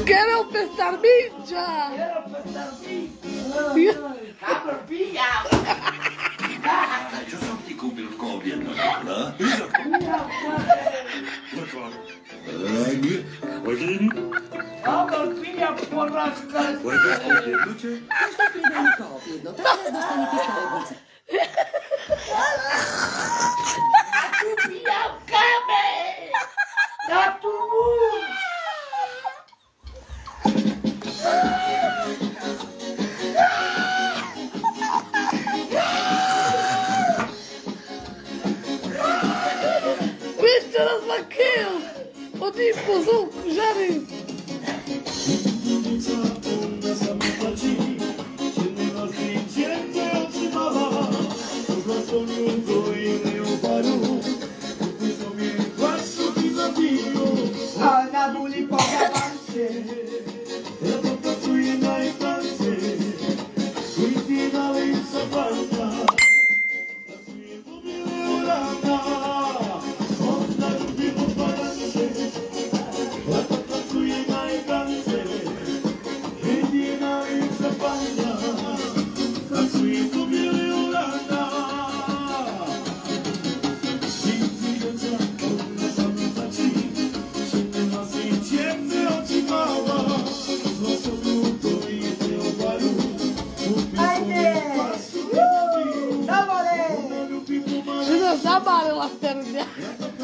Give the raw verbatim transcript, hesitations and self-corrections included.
Quero pestar mincha. Quero pestar mincha. Cabra pilla. Čo som ti kúpil v koobjednom, no? Hodin? Cabra pilla porażka. Budete v koobjednuče? Každý týden koop jedno, tak dnes dostanete v televíze. A tu pijavkáme. Na tu múč. Ešte raz ma kill. Hodím po zúbku žary. A na buli pogawajcie. Ja popracuję najprędzej, pójdę dalej za pana. Pracuję do białego rana, ona lubi popatrzcie. Ja popracuję najprędzej, pójdę dalej za pana. Pracuję do białego rana. Nigdy do czapki, ona sama taci. Ciemne oczy mała, z losowu to idzie obaru. Ajde! Zavole! Že to zabalila perňa.